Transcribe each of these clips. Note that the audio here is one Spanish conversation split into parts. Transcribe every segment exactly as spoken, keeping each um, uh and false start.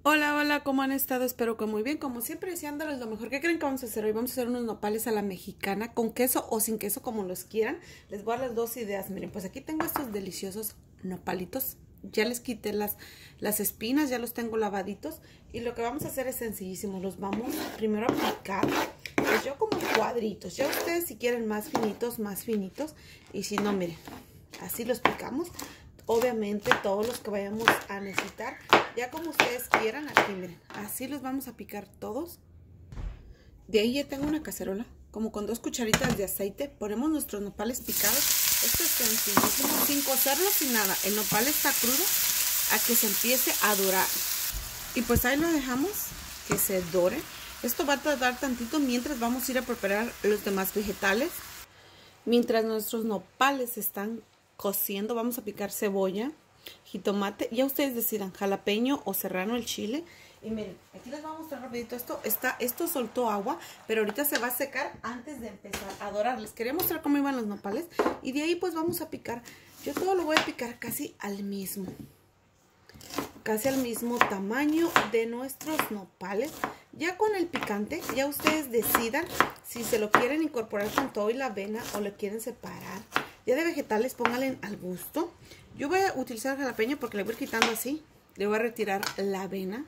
Hola, hola, ¿cómo han estado? Espero que muy bien. Como siempre, deseándoles lo mejor. ¿Qué creen que vamos a hacer hoy? Vamos a hacer unos nopales a la mexicana, con queso o sin queso, como los quieran. Les voy a dar las dos ideas. Miren, pues aquí tengo estos deliciosos nopalitos. Ya les quité las, las espinas, ya los tengo lavaditos. Y lo que vamos a hacer es sencillísimo. Los vamos primero a picar. Pues yo como cuadritos. Ya ustedes si quieren más finitos, más finitos. Y si no, miren, así los picamos. Obviamente todos los que vayamos a necesitar, ya como ustedes quieran, aquí miren, así los vamos a picar todos. De ahí ya tengo una cacerola, como con dos cucharitas de aceite, ponemos nuestros nopales picados. Esto es sencillísimo, sin cocerlo, sin nada. El nopal está crudo a que se empiece a dorar. Y pues ahí lo dejamos que se dore. Esto va a tardar tantito mientras vamos a ir a preparar los demás vegetales. Mientras nuestros nopales están cociendo, vamos a picar cebolla, jitomate, ya ustedes decidan, jalapeño o serrano el chile. Y miren, aquí les voy a mostrar rapidito esto, está, esto soltó agua, pero ahorita se va a secar antes de empezar a dorar. Les quería mostrar cómo iban los nopales y de ahí pues vamos a picar. Yo todo lo voy a picar casi al mismo, casi al mismo tamaño de nuestros nopales. Ya con el picante, ya ustedes decidan si se lo quieren incorporar con todo y la avena o lo quieren separar. Ya de vegetales, pónganle al gusto. Yo voy a utilizar el jalapeño porque le voy a ir quitando así. Le voy a retirar la avena.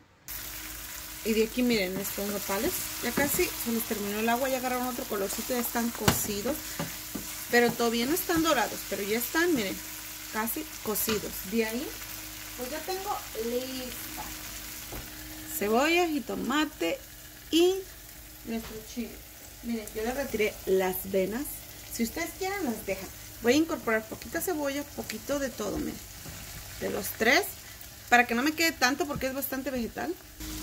Y de aquí, miren, estos nopales. Ya casi se nos terminó el agua. Ya agarraron otro colorcito. Ya están cocidos. Pero todavía no están dorados. Pero ya están, miren, casi cocidos. De ahí, pues ya tengo lista cebolla, jitomate y nuestro chile. Miren, yo le retiré las venas. Si ustedes quieren, las dejan. Voy a incorporar poquita cebolla, poquito de todo, miren. De los tres, para que no me quede tanto porque es bastante vegetal.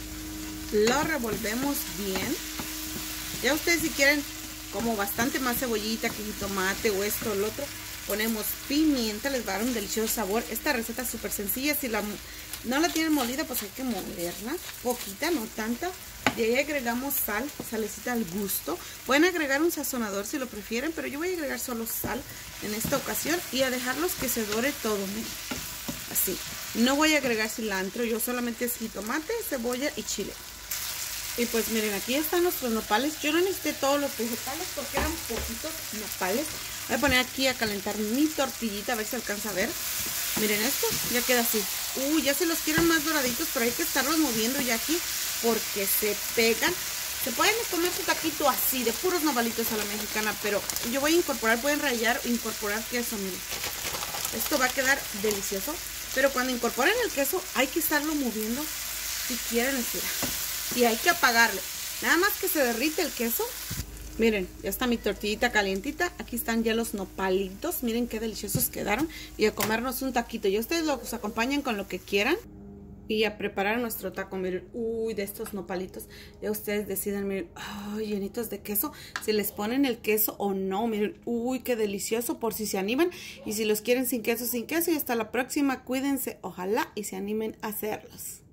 Lo revolvemos bien. Ya ustedes si quieren como bastante más cebollita que jitomate o esto o lo otro, ponemos pimienta, les va a dar un delicioso sabor. Esta receta es súper sencilla. Si la, no la tienen molida, pues hay que molerla. Poquita, no tanta. De ahí agregamos sal, salecita al gusto. Pueden agregar un sazonador si lo prefieren, pero yo voy a agregar solo sal en esta ocasión y a dejarlos que se dore todo, miren. Así. No voy a agregar cilantro, yo solamente es jitomate, cebolla y chile. Y pues miren, aquí están nuestros nopales. Yo no necesité todos los vegetales porque eran poquitos nopales. Voy a poner aquí a calentar mi tortillita, a ver si alcanza a ver. Miren esto, ya queda así. Uy, ya se los quieren más doraditos, pero hay que estarlos moviendo ya aquí porque se pegan. Se pueden comer su taquito así, de puros nopalitos a la mexicana, pero yo voy a incorporar, pueden rallar o incorporar queso, miren. Esto va a quedar delicioso, pero cuando incorporen el queso hay que estarlo moviendo si quieren estirar. Y hay que apagarle. Nada más que se derrite el queso. Miren, ya está mi tortillita calientita. Aquí están ya los nopalitos. Miren qué deliciosos quedaron. Y a comernos un taquito. Y ustedes los acompañan con lo que quieran. Y a preparar nuestro taco. Miren, uy, de estos nopalitos. Ya ustedes deciden, miren, oh, llenitos de queso. Si les ponen el queso o no. Miren, uy, qué delicioso. Por si se animan. Y si los quieren sin queso, sin queso. Y hasta la próxima. Cuídense. Ojalá y se animen a hacerlos.